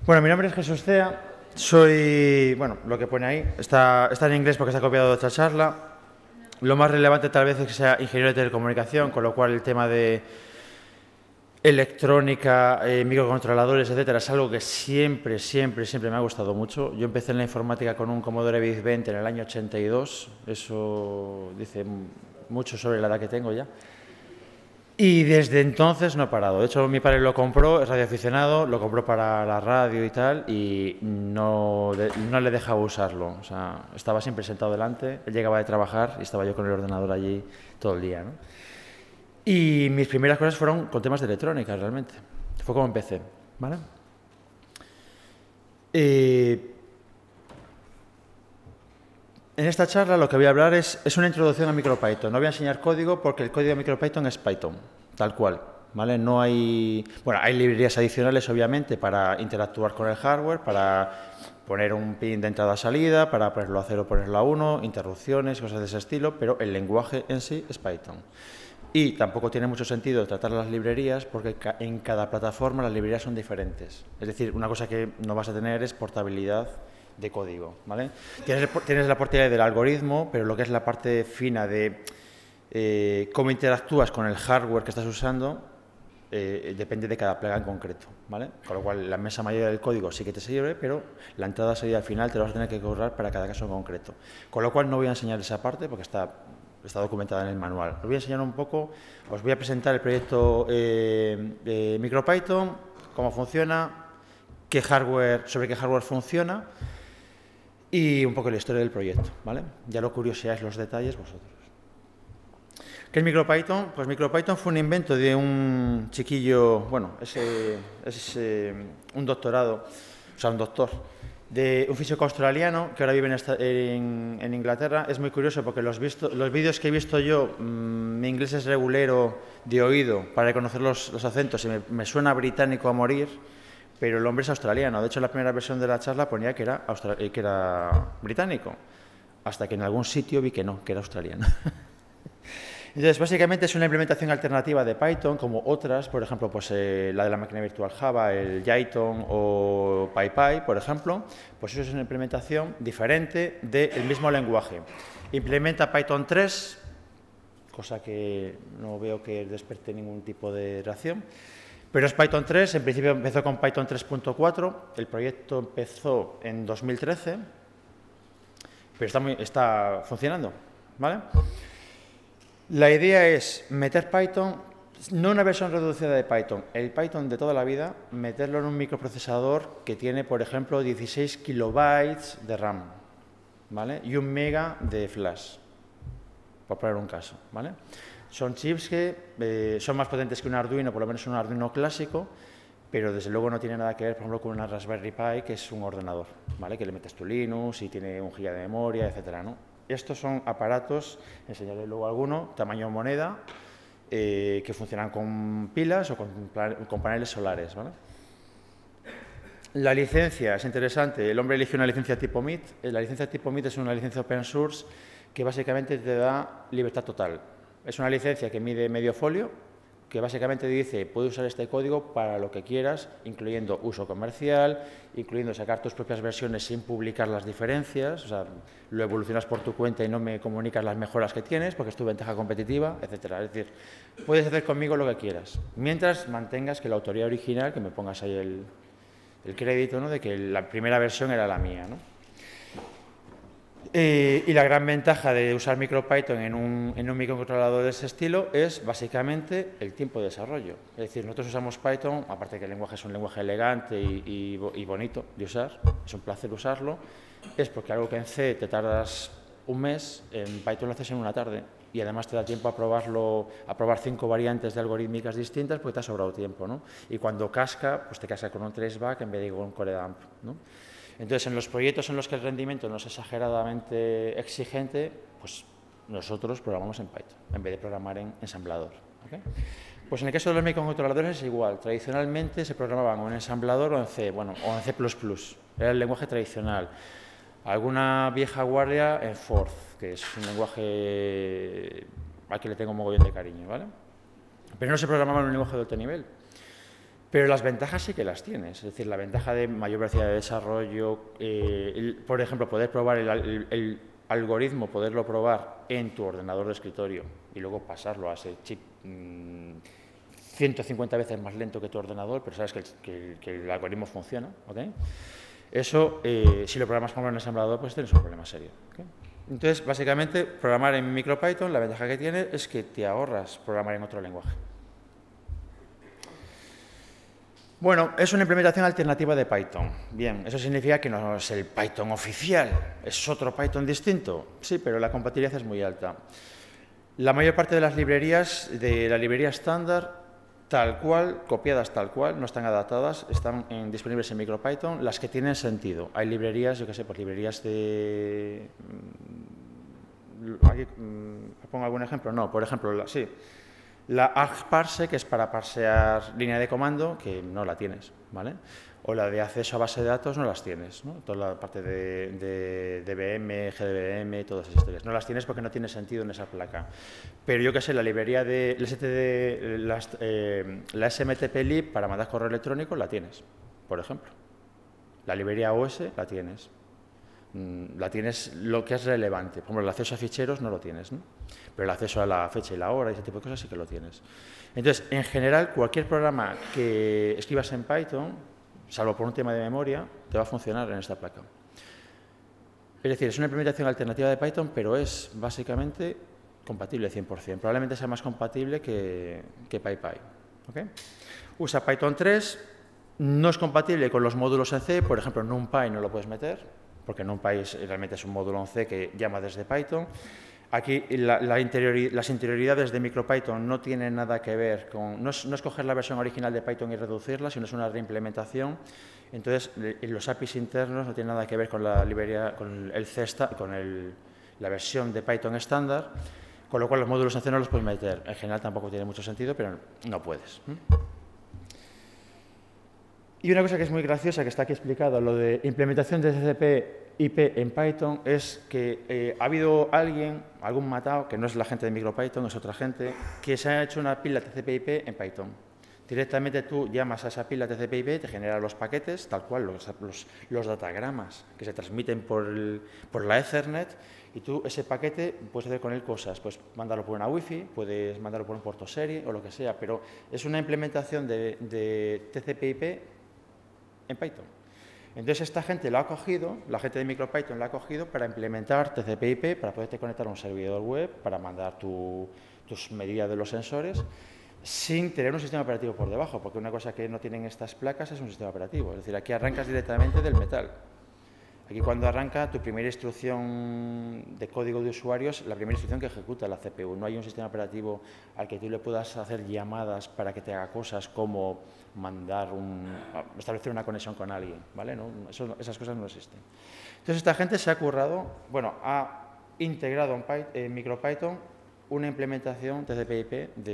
Bueno, mi nombre es Jesús Cea, soy, bueno, lo que pone ahí, está en inglés porque está copiado de otra charla. Lo más relevante tal vez es que sea ingeniero de telecomunicación, con lo cual el tema de electrónica, microcontroladores, etcétera, es algo que siempre me ha gustado mucho. Yo empecé en la informática con un Commodore VIC-20 en el año 82, eso dice mucho sobre la edad que tengo ya. Y desde entonces no he parado. De hecho, mi padre lo compró, es radioaficionado, lo compró para la radio y tal, y no le dejaba usarlo. O sea, estaba siempre sentado delante, él llegaba de trabajar y estaba yo con el ordenador allí todo el día, ¿no? Y mis primeras cosas fueron con temas de electrónica, realmente. Fue como empecé, ¿vale? En esta charla lo que voy a hablar es una introducción a MicroPython. No voy a enseñar código porque el código de MicroPython es Python, tal cual, ¿vale? No hay... Bueno, hay librerías adicionales, obviamente, para interactuar con el hardware, para poner un pin de entrada-salida, para ponerlo a 0 o ponerlo a 1, interrupciones, cosas de ese estilo, pero el lenguaje en sí es Python. Y tampoco tiene mucho sentido tratar las librerías porque en cada plataforma las librerías son diferentes. Es decir, una cosa que no vas a tener es portabilidad de código, ¿vale? Tienes la portabilidad del algoritmo, pero lo que es la parte fina de cómo interactúas con el hardware que estás usando depende de cada plaga en concreto, ¿vale? Con lo cual, la inmensa mayoría del código sí que te sirve, pero la entrada salida al final te lo vas a tener que currar para cada caso en concreto. Con lo cual, no voy a enseñar esa parte porque está documentada en el manual. Os voy a enseñar un poco, os voy a presentar el proyecto MicroPython, cómo funciona, sobre qué hardware funciona, y un poco la historia del proyecto, ¿vale? Ya lo curioseáis los detalles vosotros. ¿Qué es MicroPython? Pues MicroPython fue un invento de un chiquillo, bueno, es un doctorado, o sea, un doctor, de un físico australiano que ahora vive en Inglaterra. Es muy curioso porque los vídeos que he visto yo, mi inglés es regulero de oído para reconocer los acentos y me suena británico a morir. Pero el hombre es australiano. De hecho, la primera versión de la charla ponía que era británico, hasta que en algún sitio vi que no, que era australiano. Entonces, básicamente es una implementación alternativa de Python, como otras, por ejemplo, pues, la de la máquina virtual Java, el Jython o PyPy, por ejemplo. Pues eso es una implementación diferente del mismo lenguaje. Implementa Python 3, cosa que no veo que despierte ningún tipo de reacción. Pero es Python 3, en principio empezó con Python 3.4, el proyecto empezó en 2013, pero está funcionando, ¿vale? La idea es meter Python, no una versión reducida de Python, el Python de toda la vida, meterlo en un microprocesador que tiene, por ejemplo, 16 kilobytes de RAM, ¿vale? Y 1 mega de flash, por poner un caso, ¿vale? Son chips que son más potentes que un Arduino, por lo menos un Arduino clásico, pero desde luego no tiene nada que ver, por ejemplo, con una Raspberry Pi, que es un ordenador, ¿vale? Que le metes tu Linux y tiene 1 GB de memoria, etcétera, ¿no? Estos son aparatos, enseñaré luego alguno, tamaño moneda, que funcionan con pilas o con paneles solares, ¿vale? La licencia es interesante. El hombre eligió una licencia tipo MIT. La licencia tipo MIT es una licencia open source que básicamente te da libertad total. Es una licencia que mide medio folio, que básicamente dice, puedes usar este código para lo que quieras, incluyendo uso comercial, incluyendo sacar tus propias versiones sin publicar las diferencias, o sea, lo evolucionas por tu cuenta y no me comunicas las mejoras que tienes, porque es tu ventaja competitiva, etcétera. Es decir, puedes hacer conmigo lo que quieras, mientras mantengas que la autoría original, que me pongas ahí el crédito, ¿no?, de que la primera versión era la mía, ¿no? Y la gran ventaja de usar MicroPython en un microcontrolador de ese estilo es básicamente el tiempo de desarrollo. Es decir, nosotros usamos Python, aparte que el lenguaje es un lenguaje elegante y bonito de usar, es un placer usarlo, es porque algo que en C te tardas un mes, en Python lo haces en una tarde y además te da tiempo a probar 5 variantes de algorítmicas distintas porque te ha sobrado tiempo, ¿no? Y cuando casca, pues te casca con un traceback en vez de con un coredump, ¿no? Entonces, en los proyectos en los que el rendimiento no es exageradamente exigente, pues nosotros programamos en Python, en vez de programar en ensamblador, ¿okay? Pues en el caso de los microcontroladores es igual. Tradicionalmente se programaban en ensamblador o en C, bueno, o en C++. Era el lenguaje tradicional. Alguna vieja guardia en Forth, que es un lenguaje al que le tengo un mogollón de cariño, ¿vale? Pero no se programaba en un lenguaje de alto nivel. Pero las ventajas sí que las tienes, es decir, la ventaja de mayor velocidad de desarrollo, por ejemplo, poder probar el algoritmo, poderlo probar en tu ordenador de escritorio y luego pasarlo a ese chip 150 veces más lento que tu ordenador, pero sabes que el algoritmo funciona, ¿ok? Eso, si lo programas como en ensamblador, pues tienes un problema serio, ¿okay? Entonces, básicamente, programar en MicroPython, la ventaja que tiene es que te ahorras programar en otro lenguaje. Bueno, es una implementación alternativa de Python. Bien, eso significa que no es el Python oficial, es otro Python distinto. Sí, pero la compatibilidad es muy alta. La mayor parte de las librerías, de la librería estándar, tal cual, copiadas tal cual, no están adaptadas, están disponibles en MicroPython, las que tienen sentido. Hay librerías, yo qué sé, pues librerías de... Aquí, ¿pongo algún ejemplo? No, por ejemplo, sí. La argparse, que es para parsear línea de comando, que no la tienes, ¿vale? O la de acceso a base de datos no las tienes, ¿no? Toda la parte de DBM, GDBM, todas esas historias. No las tienes porque no tiene sentido en esa placa. Pero yo qué sé, la librería de la SMTP-lib para mandar correo electrónico la tienes, por ejemplo. La librería OS la tienes. La tienes lo que es relevante. Por ejemplo, el acceso a ficheros no lo tienes, ¿no? Pero el acceso a la fecha y la hora y ese tipo de cosas sí que lo tienes. Entonces, en general, cualquier programa que escribas en Python, salvo por un tema de memoria, te va a funcionar en esta placa. Es decir, es una implementación alternativa de Python, pero es básicamente compatible 100%. Probablemente sea más compatible que PyPy. ¿Okay? Usa Python 3, no es compatible con los módulos en C, por ejemplo, NumPy no lo puedes meter, porque NumPy realmente es un módulo en C que llama desde Python. Aquí las interioridades de MicroPython no tienen nada que ver con... No es coger la versión original de Python y reducirla, sino es una reimplementación. Entonces, los APIs internos no tienen nada que ver con la librería, con el C, con la versión de Python estándar, con lo cual los módulos en C no los puedes meter. En general tampoco tiene mucho sentido, pero no puedes. Y una cosa que es muy graciosa, que está aquí explicado, lo de implementación de TCP/IP en Python, es que ha habido algún matado, que no es la gente de MicroPython, es otra gente, que se ha hecho una pila TCP/IP en Python. Directamente tú llamas a esa pila TCP/IP, te genera los paquetes, tal cual, los datagramas que se transmiten por la Ethernet, y tú ese paquete puedes hacer con él cosas, puedes mandarlo por una Wi-Fi, puedes mandarlo por un puerto serie o lo que sea, pero es una implementación de TCP/IP en Python. Entonces esta gente lo ha cogido, la gente de MicroPython lo ha cogido para implementar TCP/IP, para poderte conectar a un servidor web, para mandar tus medidas de los sensores, sin tener un sistema operativo por debajo, porque una cosa que no tienen estas placas es un sistema operativo, es decir, aquí arrancas directamente del metal. Aquí cuando arranca, tu primera instrucción de código de usuario es la primera instrucción que ejecuta la CPU. No hay un sistema operativo al que tú le puedas hacer llamadas para que te haga cosas como establecer una conexión con alguien, ¿vale? ¿No? Esas cosas no existen. Entonces esta gente se ha currado, bueno, ha integrado en MicroPython una implementación TCP/IP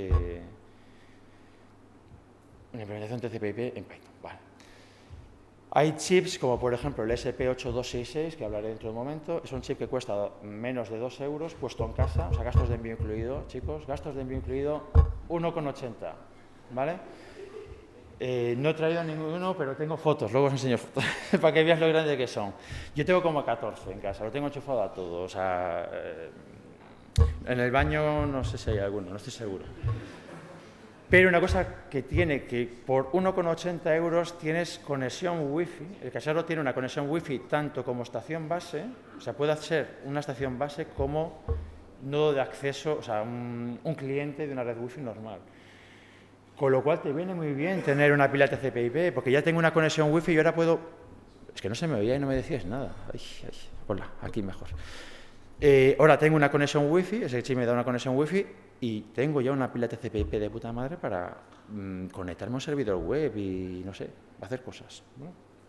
en Python, ¿vale? Hay chips como por ejemplo el SP8266, que hablaré dentro de un momento, es un chip que cuesta menos de 2 euros, puesto en casa, o sea, gastos de envío incluido, chicos, gastos de envío incluido 1,80, ¿vale? No he traído ninguno, pero tengo fotos, luego os enseño fotos, para que veáis lo grande que son. Yo tengo como 14 en casa, lo tengo enchufado a todo, o sea, en el baño no sé si hay alguno, no estoy seguro. Pero una cosa que tiene, que por 1,80 euros tienes conexión Wi-Fi. El cacharro tiene una conexión Wi-Fi tanto como estación base, o sea, puede ser una estación base como nodo de acceso, o sea, un cliente de una red Wi-Fi normal. Con lo cual te viene muy bien tener una pila TCP/IP, porque ya tengo una conexión Wi-Fi y ahora puedo... Es que no se me oía y no me decías nada. Hola, aquí mejor. Ahora tengo una conexión Wi-Fi, ese chip me da una conexión Wi-Fi y tengo ya una pila TCP/IP de puta madre para conectarme a un servidor web y, no sé, hacer cosas, ¿no?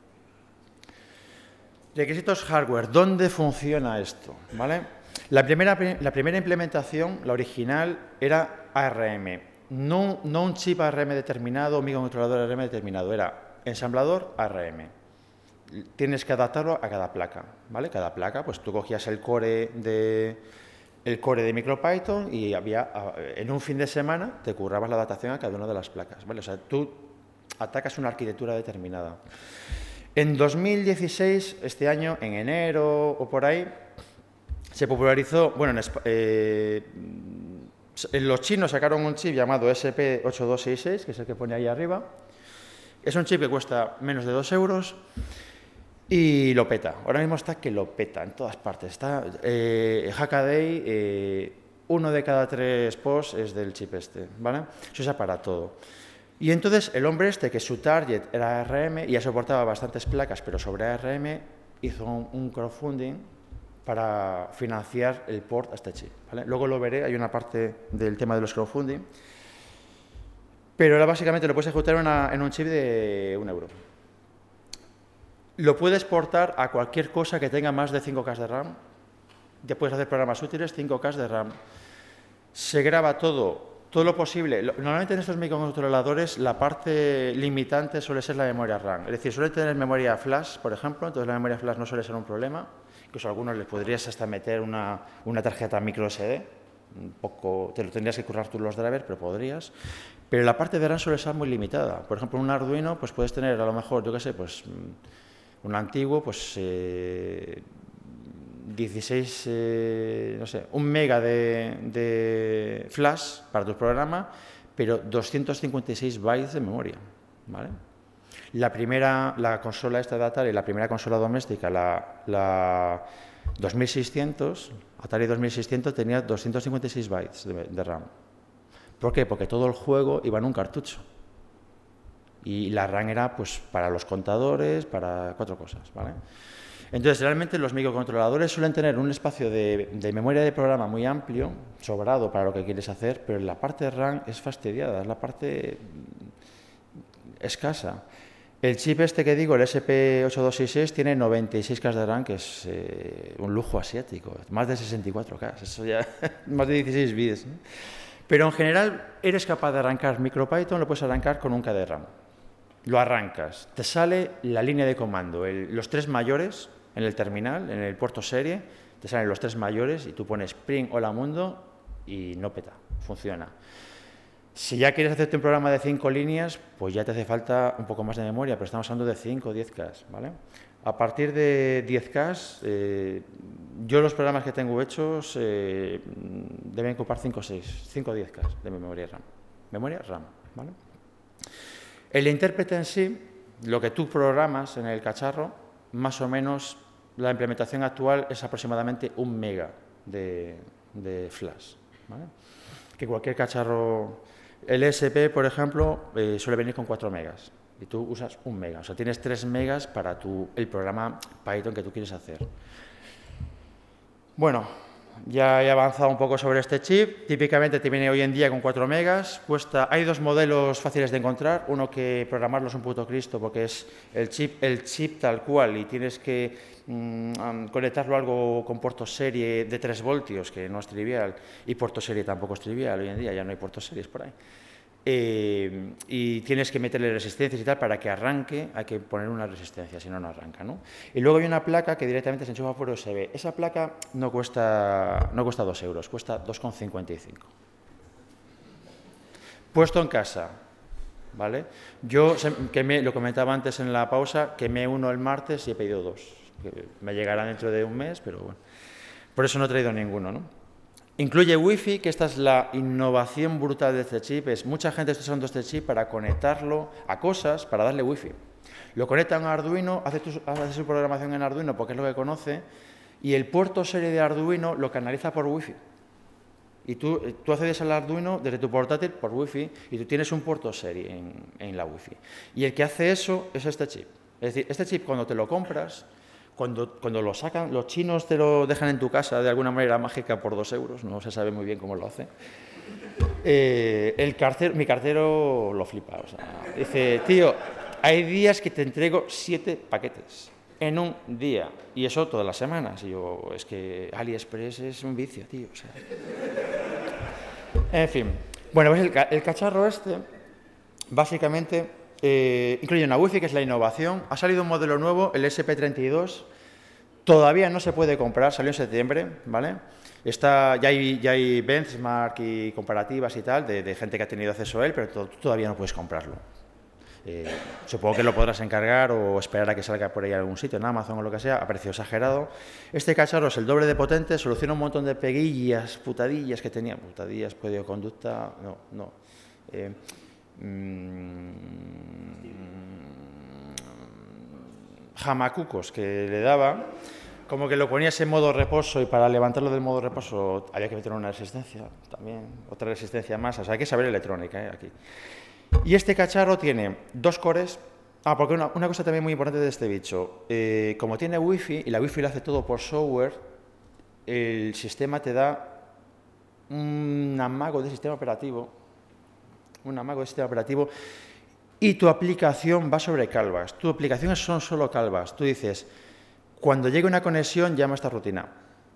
Requisitos hardware. ¿Dónde funciona esto? ¿Vale? La primera implementación, la original, era ARM. No un chip ARM determinado o microcontrolador ARM determinado, era ensamblador ARM. Tienes que adaptarlo a cada placa, ¿vale? Cada placa, pues tú cogías el core de MicroPython y en un fin de semana te currabas la adaptación a cada una de las placas, ¿vale? O sea, tú atacas una arquitectura determinada. En 2016, este año, en enero o por ahí, se popularizó, bueno, los chinos sacaron un chip llamado SP8266, que es el que pone ahí arriba. Es un chip que cuesta menos de 2 euros y lo peta. Ahora mismo está que lo peta en todas partes. Está Hackaday, 1 de cada 3 posts es del chip este, ¿vale? Se usa para todo. Y entonces el hombre este, que su target era ARM y ya soportaba bastantes placas, pero sobre ARM, hizo un crowdfunding para financiar el port a este chip, ¿vale? Luego lo veré, hay una parte del tema de los crowdfunding, pero ahora básicamente lo puedes ejecutar en un chip de 1 euro. Lo puedes exportar a cualquier cosa que tenga más de 5K de RAM, ya puedes hacer programas útiles, 5K de RAM. Se graba todo lo posible. Normalmente en estos microcontroladores la parte limitante suele ser la memoria RAM. Es decir, suele tener memoria flash, por ejemplo, entonces la memoria flash no suele ser un problema. Incluso a algunos les podrías hasta meter una tarjeta micro SD. Un poco, te lo tendrías que currar tú los drivers, pero podrías. Pero la parte de RAM suele ser muy limitada. Por ejemplo, en un Arduino pues puedes tener a lo mejor, yo qué sé, pues un antiguo, pues 16, no sé, 1 mega de flash para tu programa, pero 256 bytes de memoria, ¿vale? La consola esta de Atari, la primera consola doméstica, la 2600, Atari 2600 tenía 256 bytes de RAM. ¿Por qué? Porque todo el juego iba en un cartucho. Y la RAM era pues para los contadores, para 4 cosas, ¿vale? Entonces, realmente los microcontroladores suelen tener un espacio de memoria de programa muy amplio, sobrado para lo que quieres hacer, pero la parte de RAM es fastidiada, es la parte escasa. El chip este que digo, el SP8266, tiene 96K de RAM, que es un lujo asiático, más de 64K, eso ya, más de 16 bits, ¿no? Pero en general, eres capaz de arrancar MicroPython, lo puedes arrancar con 1K de RAM. Lo arrancas, te sale la línea de comando, los 3 mayores en el terminal, en el puerto serie, te salen los 3 mayores y tú pones Spring Hola Mundo y no peta, funciona. Si ya quieres hacerte un programa de 5 líneas, pues ya te hace falta un poco más de memoria, pero estamos hablando de 5 o 10K, ¿vale? A partir de 10K, yo los programas que tengo hechos deben ocupar 5 o 10K de memoria RAM. Memoria RAM, ¿vale? El intérprete en sí, lo que tú programas en el cacharro, más o menos la implementación actual es aproximadamente 1 mega de flash, ¿vale? Que cualquier cacharro, el ESP, por ejemplo, suele venir con 4 megas y tú usas 1 mega, o sea, tienes 3 megas para el programa Python que tú quieres hacer. Bueno, ya he avanzado un poco sobre este chip. Típicamente te viene hoy en día con 4 megas. Hay 2 modelos fáciles de encontrar. Uno que programarlo es un puto Cristo porque es el chip tal cual y tienes que conectarlo a algo con puerto serie de 3 voltios, que no es trivial, y puerto serie tampoco es trivial. Hoy en día ya no hay puertos series por ahí. Y tienes que meterle resistencias y tal para que arranque, hay que poner una resistencia, si no, no arranca, ¿no? Y luego hay una placa que directamente se enchufa por USB. Esa placa no cuesta 2 euros, cuesta 2,55. Puesto en casa, ¿vale? Yo lo comentaba antes en la pausa, quemé uno el martes y he pedido 2. Que me llegará dentro de un mes, pero bueno. Por eso no he traído ninguno, ¿no? Incluye Wi-Fi, que esta es la innovación brutal de este chip. Mucha gente está usando este chip para conectarlo a cosas, para darle Wi-Fi. Lo conecta a un Arduino, hace su programación en Arduino porque es lo que conoce, y el puerto serie de Arduino lo canaliza por Wi-Fi. Y tú accedes al Arduino desde tu portátil por Wi-Fi y tú tienes un puerto serie en la Wi-Fi. Y el que hace eso es este chip. Es decir, este chip cuando te lo compras, cuando lo sacan, los chinos te lo dejan en tu casa de alguna manera mágica por 2 euros, no se sabe muy bien cómo lo hace. Mi cartero lo flipa, o sea, dice, tío, hay días que te entrego 7 paquetes en un día, y eso todas las semanas. Y yo, es que AliExpress es un vicio, tío, o sea. En fin, bueno, pues el cacharro este, básicamente, incluye una Wi-Fi, que es la innovación. Ha salido un modelo nuevo, el SP32. Todavía no se puede comprar, salió en septiembre, ¿vale? Ya hay benchmark y comparativas y tal de gente que ha tenido acceso a él, pero tú todavía no puedes comprarlo. Supongo que lo podrás encargar o esperar a que salga por ahí en algún sitio, en Amazon o lo que sea, a precio exagerado. Este cacharro es el doble de potente, soluciona un montón de peguillas, putadillas que tenía, putadillas, código de conducta, jamacucos que le daba, como que lo ponías en modo reposo y para levantarlo del modo reposo había que meter una resistencia también, otra resistencia más, o sea, hay que saber electrónica aquí. Y este cacharro tiene 2 cores. Porque una cosa también muy importante de este bicho, como tiene wifi y la wifi lo hace todo por software, el sistema te da un amago de sistema operativo, y tu aplicación va sobre Calvax. Tu aplicaciones son solo Calvax. Tú dices, cuando llegue una conexión, llama a esta rutina.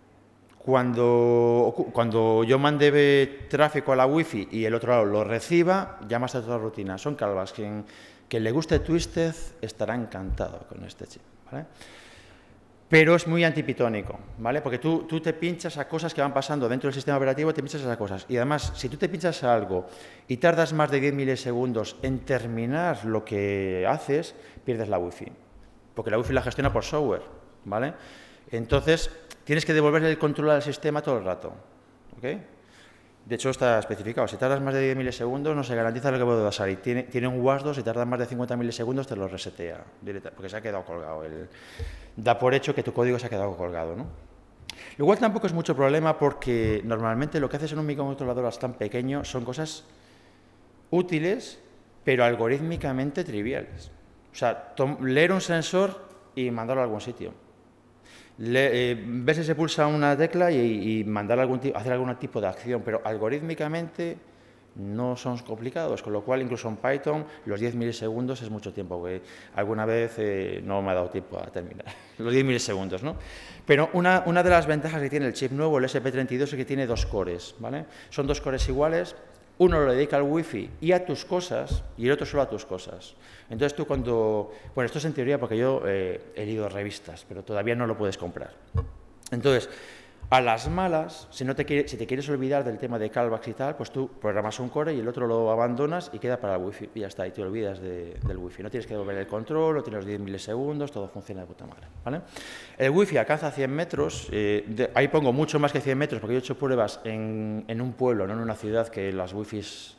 Cuando yo mande tráfico a la wifi y el otro lado lo reciba, llama a esta otra rutina. Son Calvax. Quien le guste Twisted estará encantado con este chip, ¿vale? Pero es muy antipitónico, ¿vale? Porque tú te pinchas a cosas que van pasando dentro del sistema operativo, te pinchas a esas cosas. Y además, si tú te pinchas a algo y tardas más de 10 milisegundos en terminar lo que haces, pierdes la wifi. Porque la wifi la gestiona por software, ¿vale? Entonces, tienes que devolverle el control al sistema todo el rato, ¿ok? De hecho, está especificado. Si tardas más de 10 milisegundos, no se garantiza lo que puede pasar. Y tiene un WASD, si tardas más de 50 milisegundos, te lo resetea directamente, porque se ha quedado colgado. Da por hecho que tu código se ha quedado colgado, ¿no? Lo cual tampoco es mucho problema, porque normalmente lo que haces en un microcontrolador tan pequeño son cosas útiles, pero algorítmicamente triviales. O sea, leer un sensor y mandarlo a algún sitio. Ves si se pulsa una tecla y mandar hacer algún tipo de acción, pero algorítmicamente no son complicados, con lo cual incluso en Python los 10 milisegundos es mucho tiempo, que alguna vez no me ha dado tiempo a terminar, los 10 milisegundos, ¿no? Pero una de las ventajas que tiene el chip nuevo, el SP32, es que tiene 2 cores, ¿vale? Son 2 cores iguales, uno lo dedica al wifi y a tus cosas, y el otro solo a tus cosas. Entonces tú cuando... Bueno, esto es en teoría porque yo he leído revistas, pero todavía no lo puedes comprar. Entonces, a las malas, si te quieres olvidar del tema de Calvax y tal, pues tú programas un core y el otro lo abandonas y queda para el wifi, y ya está, y te olvidas del wifi. No tienes que devolver el control, no tienes los 10 milisegundos, todo funciona de puta madre, ¿vale? El wifi alcanza 100 metros, ahí pongo mucho más que 100 metros, porque yo he hecho pruebas en un pueblo, no en una ciudad, que las wifis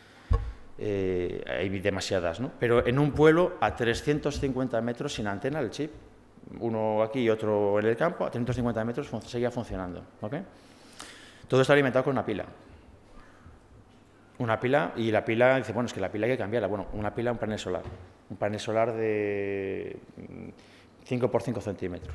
hay demasiadas, ¿no? Pero en un pueblo a 350 metros sin antena el chip, uno aquí y otro en el campo, a 350 metros seguía funcionando, ¿ok? Todo está alimentado con una pila. Una pila, y la pila, dice, bueno, es que la pila hay que cambiarla. Bueno, una pila, un panel solar de 5 por 5 centímetros.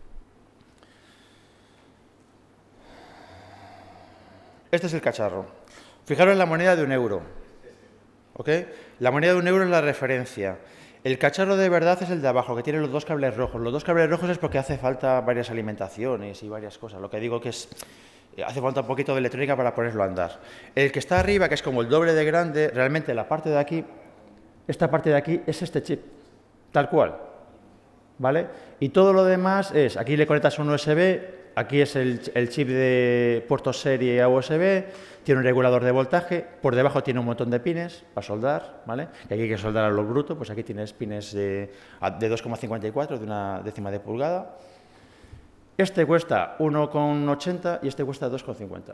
Este es el cacharro. Fijaros en la moneda de 1 euro, ¿ok? La moneda de 1 euro es la referencia. El cacharro de verdad es el de abajo, que tiene los 2 cables rojos. Los 2 cables rojos es porque hace falta varias alimentaciones y varias cosas. Lo que digo que hace falta un poquito de electrónica para ponerlo a andar. El que está arriba, que es como el doble de grande, realmente la parte de aquí, esta parte de aquí es este chip, tal cual, ¿vale? Y todo lo demás es, aquí le conectas un USB, aquí es el chip de puerto serie a USB, tiene un regulador de voltaje, por debajo tiene un montón de pines para soldar, ¿vale? Y aquí hay que soldar a lo bruto, pues aquí tienes pines de 2,54, de una décima de pulgada. Este cuesta 1,80 y este cuesta 2,50.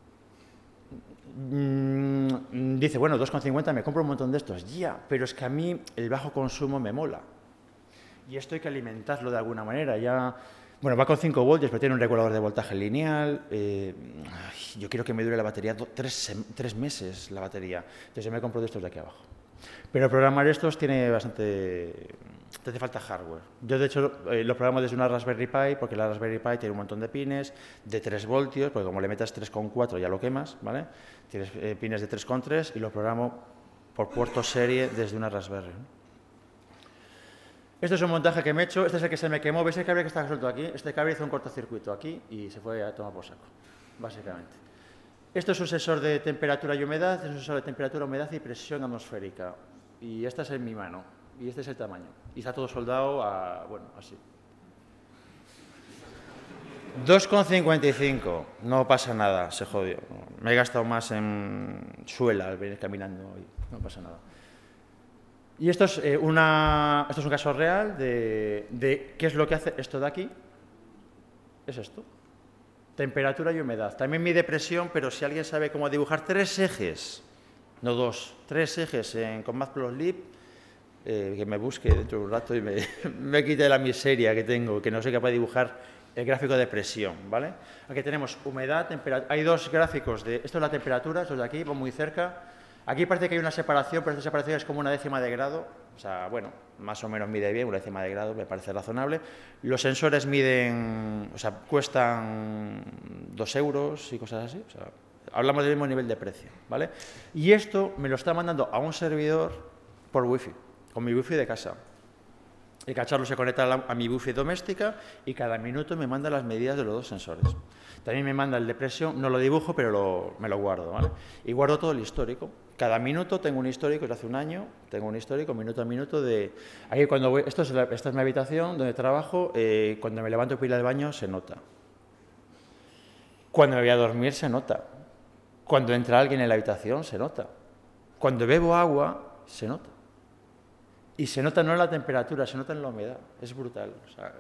Dice, bueno, 2,50 me compro un montón de estos. Ya, pero es que a mí el bajo consumo me mola. Y esto hay que alimentarlo de alguna manera. Ya, bueno, va con 5 voltios, pero tiene un regulador de voltaje lineal. Yo quiero que me dure la batería 3 meses, la batería. Entonces yo me compro de estos de aquí abajo. Pero programar estos tiene bastante... Te hace falta hardware. Yo, de hecho, lo programo desde una Raspberry Pi, porque la Raspberry Pi tiene un montón de pines de 3 voltios, porque como le metas 3,4 ya lo quemas, ¿vale? Tienes pines de 3,3 y lo programo por puerto serie desde una Raspberry. Este es un montaje que me he hecho, este es el que se me quemó. ¿Veis el cable que está suelto aquí? Este cable hizo un cortocircuito aquí y se fue a tomar por saco, básicamente. Esto es un sensor de temperatura y humedad, es un sensor de temperatura, humedad y presión atmosférica. Y esta es en mi mano, y este es el tamaño. Y está todo soldado a, bueno, así. 2,55, no pasa nada, se jodió. Me he gastado más en suela al venir caminando hoy, no pasa nada. Y esto es un caso real de qué es lo que hace esto de aquí. Es esto. Temperatura y humedad. También mide presión, pero si alguien sabe cómo dibujar 3 ejes, no 2, 3 ejes con Matplotlib, que me busque dentro de un rato y me quite la miseria que tengo, que no soy capaz de dibujar el gráfico de presión, ¿vale? Aquí tenemos humedad, temperatura. Hay 2 gráficos de... Esto es la temperatura, esto de aquí, va muy cerca. Aquí parece que hay una separación, pero esta separación es como una décima de grado. O sea, bueno, más o menos mide bien, una décima de grado, me parece razonable. Los sensores miden, o sea, cuestan 2 euros y cosas así. O sea, hablamos del mismo nivel de precio, ¿vale? Y esto me lo está mandando a un servidor por wifi, con mi wifi de casa. El cacharro se conecta a mi wifi doméstica y cada minuto me manda las medidas de los 2 sensores. También me manda el de presión, no lo dibujo, pero me lo guardo, ¿vale? Y guardo todo el histórico. Cada minuto tengo un histórico, desde hace un año, tengo un histórico minuto a minuto de... Aquí cuando voy, esta es mi habitación donde trabajo, cuando me levanto para ir al baño se nota. Cuando me voy a dormir se nota. Cuando entra alguien en la habitación se nota. Cuando bebo agua se nota. Y se nota no en la temperatura, se nota en la humedad. Es brutal. O sea,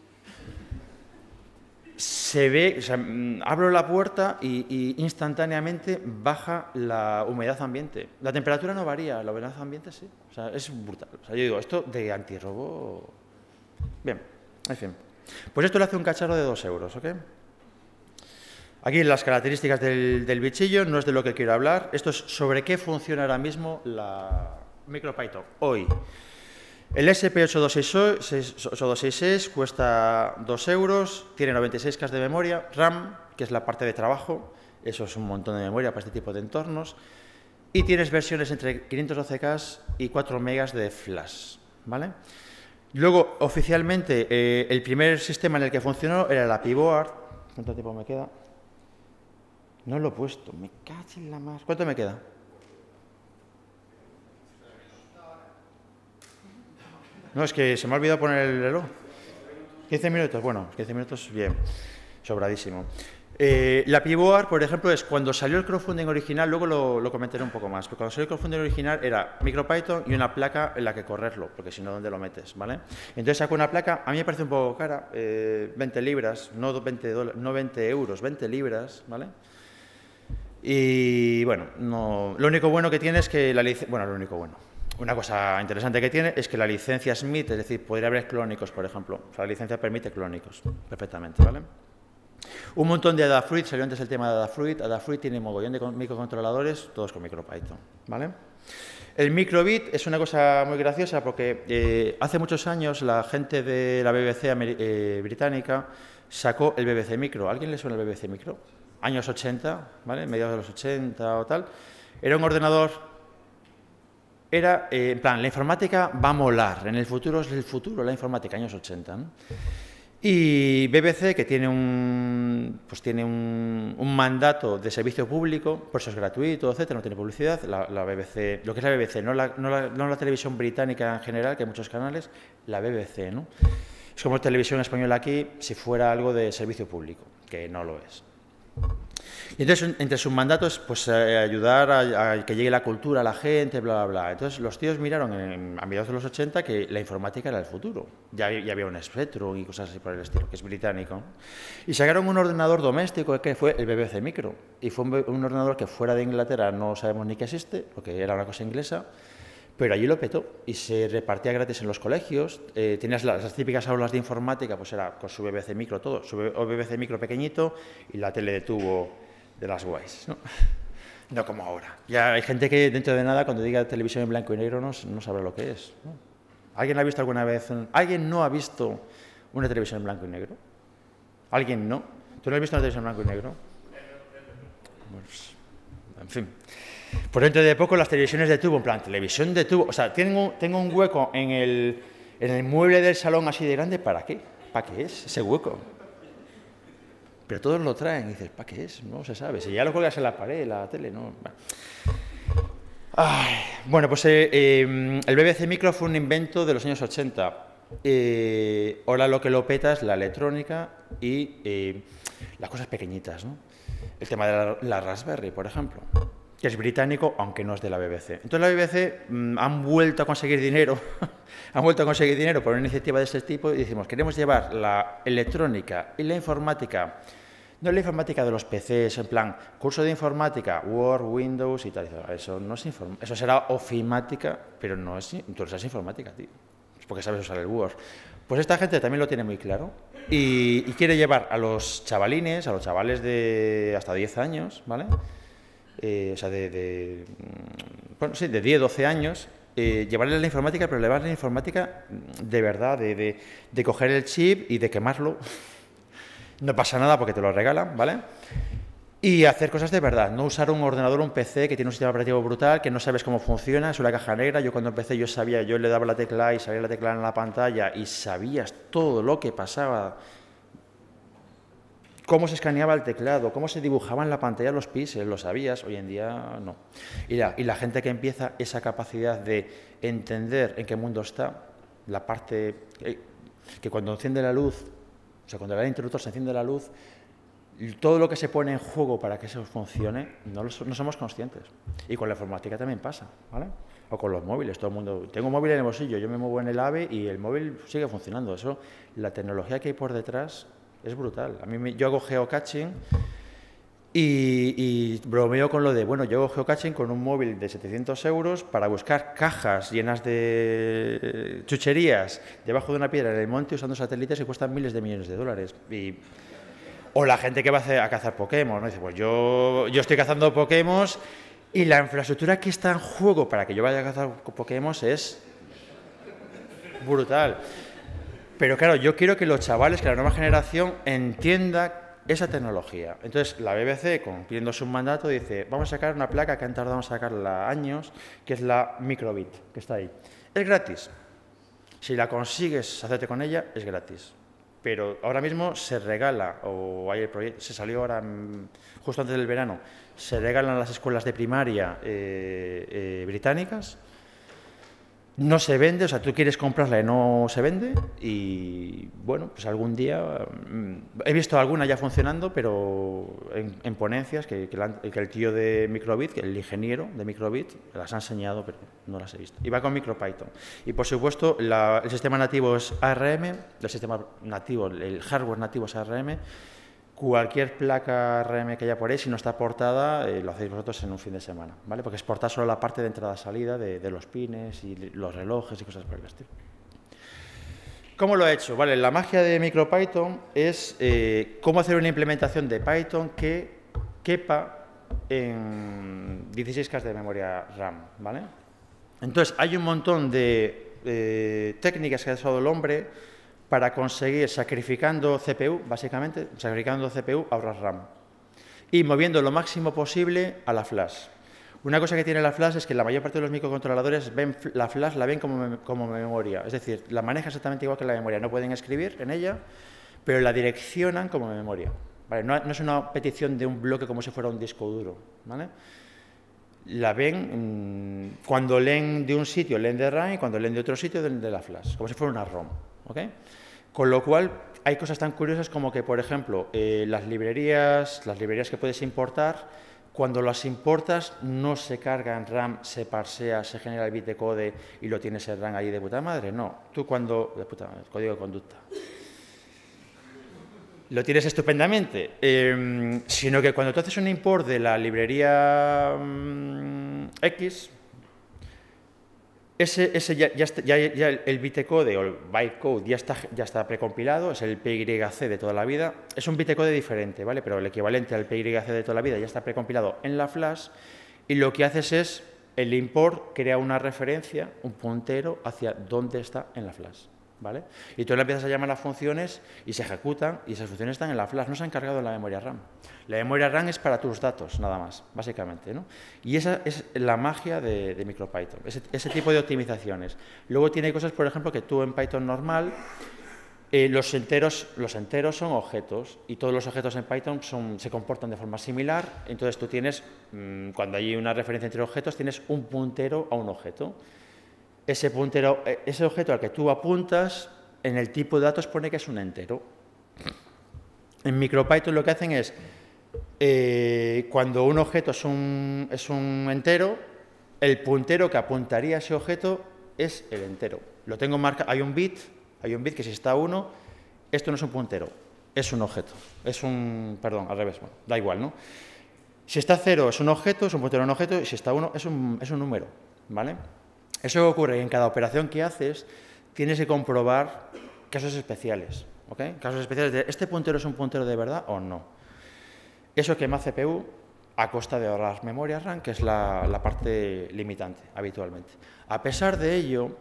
se ve, o sea, abro la puerta y instantáneamente baja la humedad ambiente. La temperatura no varía, la humedad ambiente sí. O sea, es brutal. O sea, yo digo, esto de antirrobo... Bien, en fin. Pues esto le hace un cacharro de 2 euros, ¿ok? Aquí las características del bichillo, no es de lo que quiero hablar. Esto es sobre qué funciona ahora mismo la MicroPython hoy. El SP8266 cuesta 2 euros, tiene 96K de memoria, RAM, que es la parte de trabajo, eso es un montón de memoria para este tipo de entornos, y tienes versiones entre 512K y 4 megas de flash, ¿vale? Luego, oficialmente, el primer sistema en el que funcionó era la Pivoard. ¿Cuánto tiempo me queda? No lo he puesto, me cago en la más. ¿Cuánto me queda? No, es que se me ha olvidado poner el reloj. 15 minutos, bueno, 15 minutos, bien, sobradísimo. La Pivoard, por ejemplo, es cuando salió el crowdfunding original, luego lo comentaré un poco más, pero cuando salió el crowdfunding original era MicroPython y una placa en la que correrlo, porque si no, ¿dónde lo metes? ¿Vale? Entonces sacó una placa, a mí me parece un poco cara, 20 libras, no 20 euros, 20 libras, ¿vale? Y bueno, no, lo único bueno que tiene es que la licencia, bueno, lo único bueno. Una cosa interesante que tiene es que la licencia Smith, es decir, podría haber clónicos, por ejemplo. O sea, la licencia permite clónicos perfectamente, ¿vale? Un montón de Adafruit, salió antes el tema de Adafruit. Adafruit tiene un mogollón de microcontroladores, todos con MicroPython, ¿vale? El microbit es una cosa muy graciosa porque hace muchos años la gente de la BBC británica sacó el BBC Micro. ¿A alguien le suena el BBC Micro? Años 80, ¿vale? Mediados de los 80 o tal. Era un ordenador... Era, en plan, la informática va a molar, en el futuro es el futuro, la informática, años 80, ¿no? Y BBC, que tiene un mandato de servicio público, por eso es gratuito, etcétera, no tiene publicidad, la BBC, lo que es la BBC, no la televisión británica en general, que hay muchos canales, la BBC, ¿no? Es como televisión española aquí, si fuera algo de servicio público, que no lo es. Y entonces, entre sus mandatos, pues ayudar a que llegue la cultura a la gente, bla, bla, bla. Entonces, los tíos miraron a mediados de los 80 que la informática era el futuro. Ya había un Spectrum y cosas así por el estilo, que es británico. Y sacaron un ordenador doméstico que fue el BBC Micro. Y fue un ordenador que fuera de Inglaterra no sabemos ni que existe, porque era una cosa inglesa, pero allí lo petó y se repartía gratis en los colegios. Tenías las típicas aulas de informática, pues era con su BBC Micro todo, su BBC Micro pequeñito y la tele de tubo de las guays, ¿no? No como ahora. Ya hay gente que dentro de nada, cuando diga televisión en blanco y negro, no sabe lo que es, ¿no? ¿Alguien ha visto alguna vez? ¿Alguien no ha visto una televisión en blanco y negro? ¿Alguien no? ¿Tú no has visto una televisión en blanco y negro? Pues, en fin. Por dentro de poco las televisiones de tubo, en plan, televisión de tubo, o sea, tengo un hueco en el mueble del salón así de grande, ¿para qué? ¿Para qué es ese hueco? Pero todos lo traen y dices, ¿para qué es? No se sabe. Si ya lo colgas en la pared, la tele, no. Ay, bueno, pues el BBC Micro fue un invento de los años 80. Ahora lo que lo peta es la electrónica y las cosas pequeñitas, ¿no? El tema de la Raspberry, por ejemplo. que es británico, aunque no es de la BBC. Entonces la BBC han vuelto a conseguir dinero, han vuelto a conseguir dinero por una iniciativa de este tipo y decimos, queremos llevar la electrónica y la informática, no la informática de los PCs, en plan, curso de informática, Word, Windows y tal. Eso no es eso será ofimática, pero no es, tú no sabes informática, tío. Es porque sabes usar el Word. Pues esta gente también lo tiene muy claro y quiere llevar a los chavalines, a los chavales de hasta 10 años, ¿vale? O sea, bueno, sí, de 10, 12 años, llevarles la informática, pero llevarles la informática de verdad, de coger el chip y de quemarlo. No pasa nada porque te lo regalan, ¿vale? Y hacer cosas de verdad, no usar un ordenador o un PC que tiene un sistema operativo brutal, que no sabes cómo funciona, es una caja negra. Yo cuando empecé yo le daba la tecla A y salía la tecla en la pantalla y sabías todo lo que pasaba, cómo se escaneaba el teclado, cómo se dibujaba en la pantalla los píxeles, lo sabías, hoy en día no. Y la gente que empieza esa capacidad de entender en qué mundo está, la parte que cuando enciende la luz, o sea, cuando el interruptor se enciende la luz, todo lo que se pone en juego para que eso funcione, no somos conscientes. Y con la informática también pasa, ¿vale? O con los móviles, todo el mundo... Tengo un móvil en el bolsillo, yo me muevo en el AVE y el móvil sigue funcionando. Eso, la tecnología que hay por detrás es brutal. Yo hago geocaching y bromeo con lo de, bueno, yo hago geocaching con un móvil de 700 euros para buscar cajas llenas de chucherías debajo de una piedra en el monte usando satélites que cuestan miles de millones de dólares. O la gente que va a cazar Pokémon, ¿no? Dice, pues yo estoy cazando Pokémon y la infraestructura que está en juego para que yo vaya a cazar Pokémon es brutal. Pero claro, yo quiero que los chavales, que la nueva generación entienda esa tecnología. Entonces, la BBC, cumpliendo su mandato, dice, vamos a sacar una placa que han tardado en sacarla años, que es la Microbit, que está ahí. Es gratis. Si la consigues hacerte con ella, es gratis. Pero ahora mismo se regala, o hay el proyecto, se salió ahora justo antes del verano, se regalan a las escuelas de primaria británicas. No se vende, o sea, tú quieres comprarla y no se vende y, bueno, pues algún día... he visto alguna ya funcionando, pero en ponencias, que el tío de Microbit, el ingeniero de Microbit, las ha enseñado, pero no las he visto. Y va con MicroPython. Y, por supuesto, el sistema nativo es ARM, el hardware nativo es ARM. Cualquier placa ARM que haya por ahí, si no está portada, lo hacéis vosotros en un fin de semana, ¿vale? Porque exportar solo la parte de entrada-salida de los pines y los relojes y cosas por el estilo. ¿Cómo lo he hecho? Vale, la magia de MicroPython es cómo hacer una implementación de Python que quepa en 16K de memoria RAM, ¿vale? Entonces, hay un montón de técnicas que ha usado el hombre para conseguir, sacrificando CPU, básicamente, ahorrar RAM. Y moviendo lo máximo posible a la flash. Una cosa que tiene la flash es que la mayor parte de los microcontroladores ven la flash como memoria. Es decir, la maneja exactamente igual que la memoria. No pueden escribir en ella, pero la direccionan como memoria. ¿Vale? No es una petición de un bloque como si fuera un disco duro, ¿vale? La ven, cuando leen de un sitio, leen de RAM, y cuando leen de otro sitio, leen de la flash, como si fuera una ROM, ¿ok? Con lo cual, hay cosas tan curiosas como que, por ejemplo, las librerías que puedes importar, cuando las importas no se carga en RAM, se parsea, se genera el bitcode y lo tienes en RAM ahí de puta madre. No, tú cuando... de puta madre, código de conducta. Lo tienes estupendamente, sino que cuando tú haces un import de la librería X, el bitcode o el bytecode ya está precompilado, es el PYC de toda la vida. Es un bitcode diferente, ¿vale? Pero el equivalente al PYC de toda la vida ya está precompilado en la flash y lo que haces es, el import crea una referencia, un puntero hacia dónde está en la flash, ¿vale? Y tú le empiezas a llamar las funciones y se ejecutan y esas funciones están en la flash, no se han cargado en la memoria RAM. La memoria RAM es para tus datos, nada más, básicamente, ¿no? Y esa es la magia de MicroPython, ese tipo de optimizaciones. Luego tiene cosas, por ejemplo, que tú en Python normal, los enteros son objetos y todos los objetos en Python se comportan de forma similar. Entonces tú tienes, cuando hay una referencia entre objetos, tienes un puntero a un objeto. Ese objeto al que tú apuntas, en el tipo de datos pone que es un entero. En MicroPython lo que hacen es cuando un objeto es un entero, el puntero que apuntaría a ese objeto es el entero. Lo tengo marcado, hay un bit que si está 1, esto no es un puntero, es un objeto. Perdón, al revés, bueno, da igual, ¿no? Si está 0 es un objeto, es un puntero a un objeto, y si está 1 es un número, ¿vale? Eso ocurre en cada operación que haces, tienes que comprobar casos especiales, ¿ok? Casos especiales de, ¿este puntero es un puntero de verdad o no? Eso quema CPU a costa de ahorrar memoria RAM, que es la parte limitante habitualmente. A pesar de ello,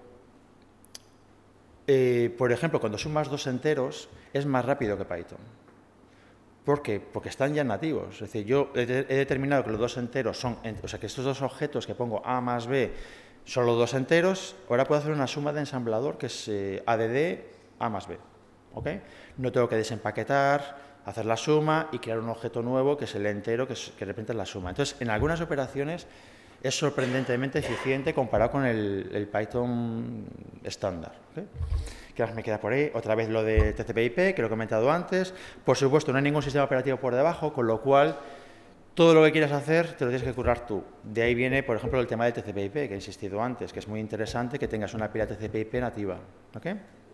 por ejemplo, cuando sumas dos enteros, es más rápido que Python. ¿Por qué? Porque están ya nativos. Es decir, yo he determinado que los dos enteros son, o sea, que estos dos objetos que pongo A más B son los dos enteros, ahora puedo hacer una suma de ensamblador que es ADD A más B. ¿Ok? No tengo que desempaquetar, hacer la suma y crear un objeto nuevo que es el entero que representa la suma. Entonces, en algunas operaciones es sorprendentemente eficiente comparado con el Python estándar. ¿Okay? ¿Qué más me queda por ahí? Otra vez lo de TCP/IP, que lo he comentado antes. Por supuesto, no hay ningún sistema operativo por debajo, con lo cual todo lo que quieras hacer te lo tienes que currar tú. De ahí viene, por ejemplo, el tema de TCP/IP, que he insistido antes, que es muy interesante que tengas una pila TCP/IP nativa. ¿Okay?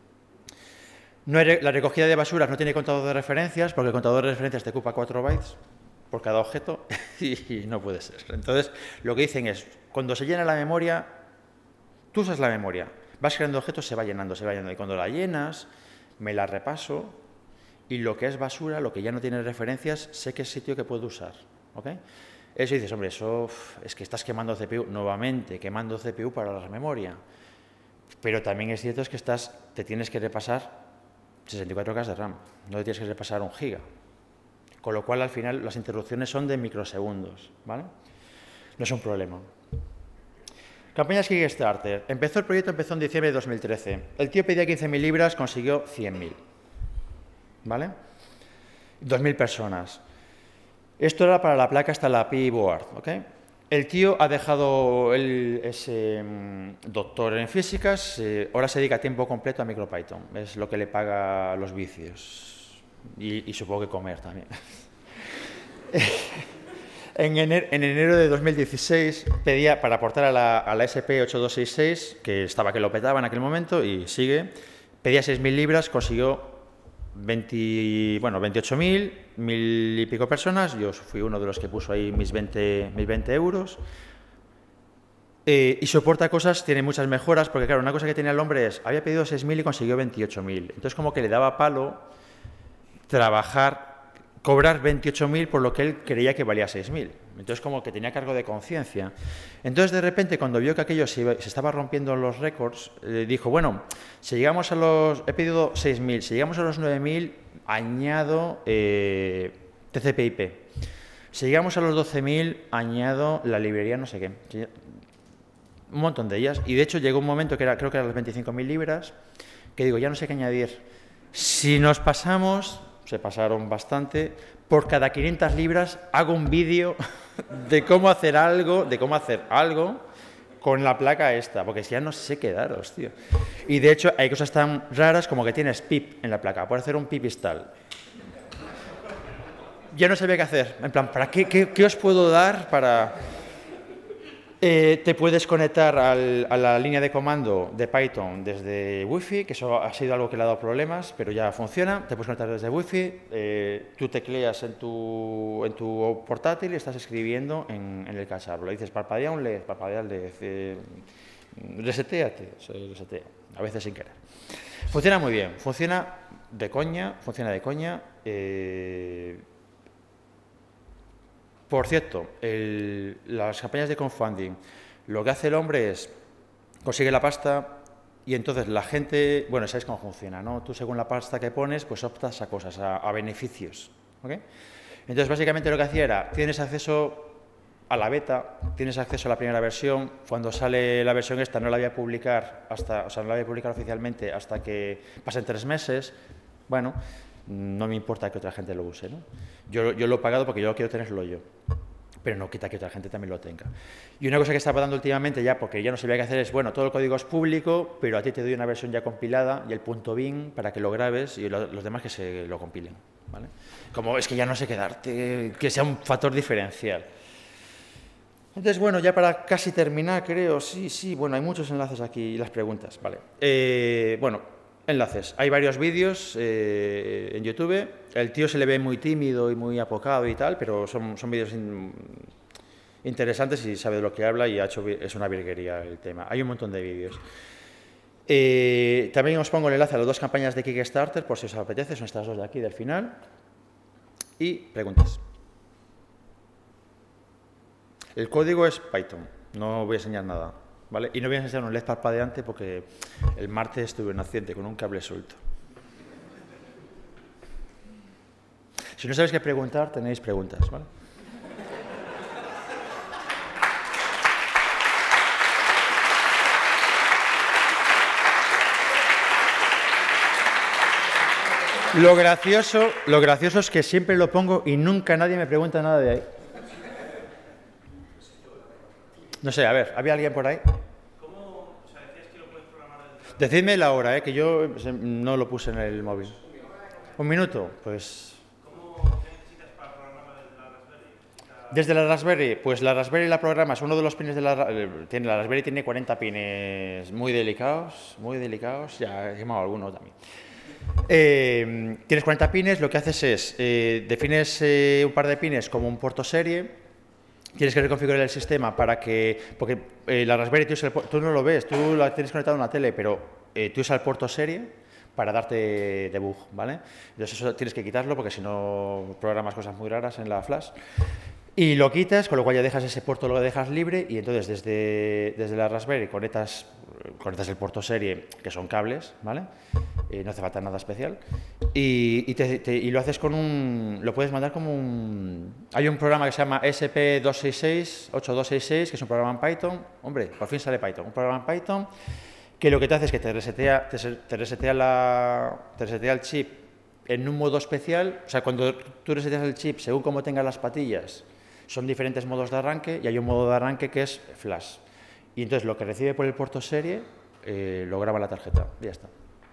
La recogida de basuras no tiene contador de referencias, porque el contador de referencias te ocupa 4 bytes por cada objeto y no puede ser. Entonces, lo que dicen es, cuando se llena la memoria, tú usas la memoria, vas creando objetos, se va llenando, y cuando la llenas, me la repaso y lo que es basura, lo que ya no tiene referencias, sé qué sitio que puedo usar. ¿Okay? Eso dices, hombre, eso es que estás quemando CPU, nuevamente, quemando CPU para la memoria. Pero también es cierto es que te tienes que repasar 64 KB de RAM, no te tienes que repasar 1 GB. Con lo cual, al final, las interrupciones son de microsegundos, ¿vale? No es un problema. Campañas Kickstarter. El proyecto empezó en diciembre de 2013. El tío pedía 15.000 libras, consiguió 100.000, ¿vale? 2.000 personas. Esto era para la placa hasta la Pi Board, ¿ok? El tío ha dejado, él es doctor en físicas, ahora se dedica a tiempo completo a MicroPython, es lo que le paga los vicios y supongo que comer también. En enero de 2016 pedía, para aportar a la SP8266, que estaba que lo petaba en aquel momento y sigue, pedía 6.000 libras, consiguió 28.000, 1.000 y pico personas, yo fui uno de los que puso ahí mis 20 euros. Y soporta cosas, tiene muchas mejoras, porque claro, una cosa que tenía el hombre es, había pedido 6.000 y consiguió 28.000. Entonces como que le daba palo cobrar 28.000 por lo que él creía que valía 6.000. Entonces como que tenía cargo de conciencia. Entonces de repente cuando vio que aquello se estaba rompiendo los récords, dijo, bueno, si llegamos he pedido 6.000, si llegamos a los 9.000, añado TCP/IP. Si llegamos a los 12.000, añado la librería no sé qué. Un montón de ellas. Y de hecho llegó un momento, creo que eran las 25.000 libras, que digo, ya no sé qué añadir. Si nos pasamos, se pasaron bastante, por cada 500 libras hago un vídeo de cómo hacer algo, con la placa esta, porque ya no sé qué daros, tío. Y de hecho hay cosas tan raras como que tienes pip en la placa, puedes hacer un pip install. Ya no sabía qué hacer, en plan, ¿para qué os puedo dar para...? Te puedes conectar a la línea de comando de Python desde Wi-Fi, que eso ha sido algo que le ha dado problemas, pero ya funciona. Te puedes conectar desde Wi-Fi, tú tecleas en tu portátil y estás escribiendo en el cacharro. Le dices parpadea un LED, parpadea el LED, resetéate, se resetea, a veces sin querer. Funciona muy bien, funciona de coña. Por cierto, las campañas de crowdfunding, lo que hace el hombre es consigue la pasta y entonces la gente, bueno, sabes cómo funciona, ¿no? Tú según la pasta que pones, pues optas a cosas, a beneficios, ¿ok? Entonces, básicamente lo que hacía era, tienes acceso a la beta, tienes acceso a la primera versión, cuando sale la versión esta no la voy a publicar oficialmente hasta que pasen 3 meses, bueno, no me importa que otra gente lo use, ¿no? Yo lo he pagado porque yo quiero tenerlo yo. pero no quita que otra gente también lo tenga. Y una cosa que está pasando últimamente ya, porque ya no sabía qué hacer, es, bueno, todo el código es público, pero a ti te doy una versión ya compilada y el .bin para que lo grabes y los demás que se lo compilen, ¿vale? Como es que ya no sé qué darte, que sea un factor diferencial. Entonces, bueno, ya para casi terminar, creo, sí, bueno, hay muchos enlaces aquí y las preguntas, vale. Bueno, enlaces. Hay varios vídeos en YouTube. El tío se le ve muy tímido y muy apocado y tal, pero son vídeos interesantes y sabe de lo que habla y es una virguería el tema. Hay un montón de vídeos. También os pongo el enlace a las 2 campañas de Kickstarter, por si os apetece, son estas 2 de aquí, del final. Y preguntas. El código es Python, no voy a enseñar nada, ¿vale? Y no voy a enseñar un LED parpadeante porque el martes tuve un accidente con un cable suelto. Si no sabéis qué preguntar, tenéis preguntas, ¿vale? Lo gracioso es que siempre lo pongo y nunca nadie me pregunta nada de ahí. No sé, a ver, ¿había alguien por ahí? ¿Cómo? O sea, decías que lo puedes programar desde... Decidme la hora, que yo no lo puse en el móvil. ¿Un minuto? Pues... ¿Qué necesitas para programarla desde la Raspberry? Desde la Raspberry, pues la Raspberry la programas, uno de los pines de la Raspberry tiene 40 pines muy delicados, ya he quemado alguno también. Tienes 40 pines, lo que haces es, defines un par de pines como un puerto serie. Tienes que reconfigurar el sistema para que... Porque la Raspberry tú no lo ves, tú la tienes conectada a una tele, pero tú usas el puerto serie para darte debug, ¿vale? Entonces eso tienes que quitarlo porque si no programas cosas muy raras en la flash. Y lo quitas, con lo cual ya dejas ese puerto, lo dejas libre y entonces desde la Raspberry conectas el puerto serie, que son cables, ¿vale? No hace falta nada especial. Y lo haces lo puedes mandar como hay un programa que se llama SP266, que es un programa en Python. Hombre, por fin sale Python. Un programa en Python que lo que te hace es que te resetea el chip en un modo especial. O sea, cuando tú reseteas el chip, según cómo tengas las patillas, son diferentes modos de arranque y hay un modo de arranque que es flash. Y entonces lo que recibe por el puerto serie lo graba en la tarjeta. Y ya está.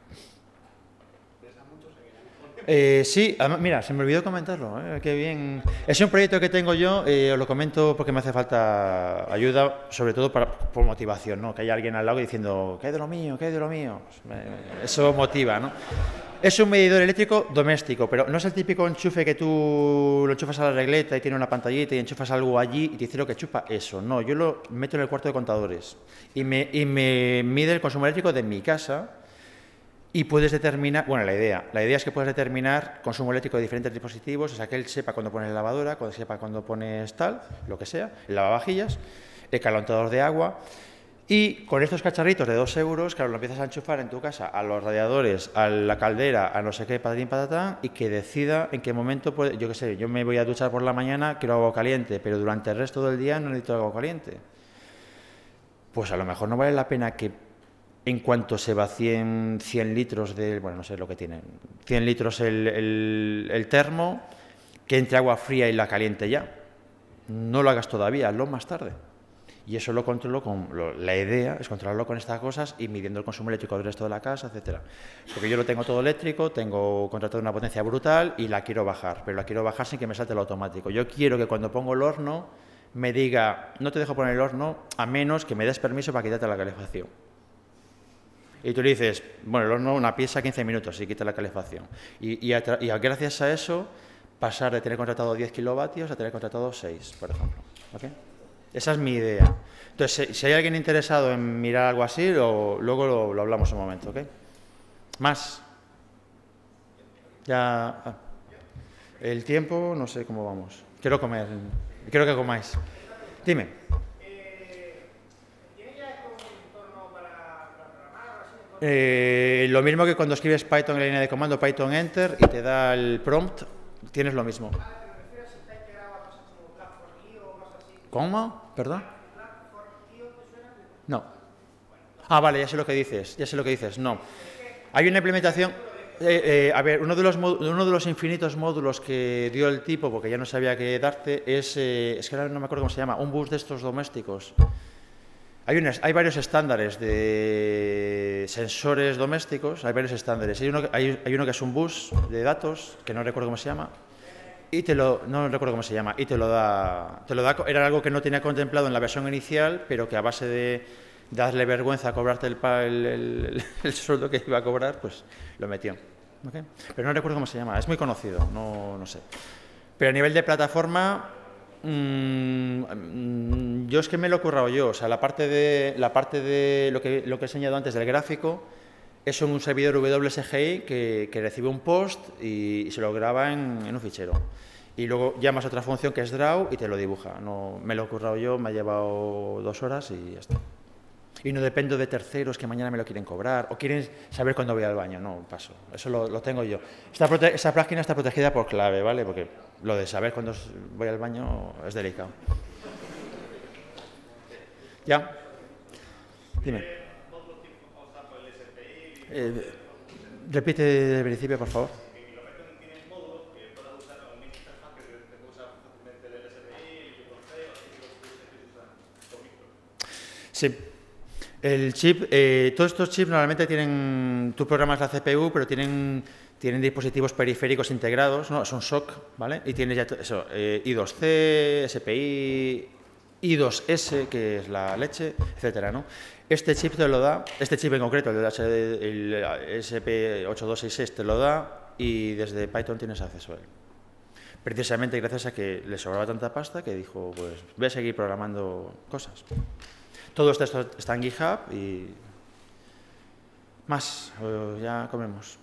Sí, además, mira, se me olvidó comentarlo, qué bien. Es un proyecto que tengo yo, os lo comento porque me hace falta ayuda, sobre todo por motivación, ¿no? Que haya alguien al lado diciendo, ¿qué hay de lo mío? ¿Qué hay de lo mío? Pues eso motiva, ¿no? Es un medidor eléctrico doméstico, pero no es el típico enchufe que tú lo enchufas a la regleta y tiene una pantallita y enchufas algo allí y te dice lo que chupa. Eso, no, yo lo meto en el cuarto de contadores y me mide el consumo eléctrico de mi casa. Y puedes determinar, bueno, la idea es que puedes determinar consumo eléctrico de diferentes dispositivos, o sea, que él sepa cuándo pones la lavadora, sepa cuándo pones tal, lo que sea, el lavavajillas, el calentador de agua, y con estos cacharritos de 2 euros, claro, lo empiezas a enchufar en tu casa a los radiadores, a la caldera, a no sé qué, patatín, patatán, y que decida en qué momento, yo qué sé, yo me voy a duchar por la mañana, quiero agua caliente, pero durante el resto del día no necesito agua caliente. Pues a lo mejor no vale la pena que en cuanto se vacíen 100 litros bueno, no sé lo que tienen, 100 litros el termo, que entre agua fría y la caliente ya. No lo hagas todavía, hazlo más tarde. Y eso lo controlo la idea es controlarlo con estas cosas y midiendo el consumo eléctrico del resto de la casa, etcétera. Porque yo lo tengo todo eléctrico, tengo contratado una potencia brutal y la quiero bajar, pero la quiero bajar sin que me salte el automático. Yo quiero que cuando pongo el horno me diga, no te dejo poner el horno a menos que me des permiso para quitarte la calefacción. Y tú le dices, bueno, el horno, una pieza, 15 minutos y quita la calefacción. Y gracias a eso, pasar de tener contratado 10 kilovatios a tener contratado 6, por ejemplo. ¿Okay? Esa es mi idea. Entonces, si hay alguien interesado en mirar algo así, luego lo hablamos un momento. ¿Okay? ¿Más? Ya. El tiempo, no sé cómo vamos. Quiero comer. Quiero que comáis. Dime. Lo mismo que cuando escribes Python en la línea de comando, Python Enter, y te da el prompt, tienes lo mismo. ¿Cómo? ¿Perdón? No. Ah, vale, ya sé lo que dices, no. Hay una implementación... A ver, uno de los infinitos módulos que dio el tipo, porque ya no sabía qué darte, es que ahora no me acuerdo cómo se llama, un bus de estos domésticos. Hay varios estándares de sensores domésticos, hay varios estándares. Hay uno que es un bus de datos, que no recuerdo cómo se llama, no recuerdo cómo se llama, y te lo da, era algo que no tenía contemplado en la versión inicial, pero que a base de darle vergüenza a cobrarte el sueldo que iba a cobrar, pues lo metió. ¿Okay? Pero no recuerdo cómo se llama, es muy conocido, no sé. Pero a nivel de plataforma, yo es que me lo he currado yo, o sea, la parte de lo que he enseñado antes del gráfico, es un servidor WSGI que recibe un post y se lo graba en un fichero. Y luego llamas a otra función que es draw y te lo dibuja. No, me lo he currado yo, me ha llevado 2 horas y ya está. Y no dependo de terceros que mañana me lo quieren cobrar o quieren saber cuándo voy al baño. No, paso. Eso lo tengo yo. Esta página está protegida por clave, ¿vale? Porque lo de saber cuándo voy al baño es delicado. ¿Ya? Dime. Repite del principio, por favor. Sí. El chip, todos estos chips normalmente tienen, tú programas la CPU, pero tienen dispositivos periféricos integrados, ¿no? Son SoC, ¿vale? Y tienes ya eso, I2C, SPI, I2S, que es la leche, etcétera, ¿no? Este chip te lo da, este chip en concreto, el SP8266 te lo da y desde Python tienes acceso a él. Precisamente gracias a que le sobraba tanta pasta que dijo, pues voy a seguir programando cosas. Todo esto está en GitHub y más, ya comemos.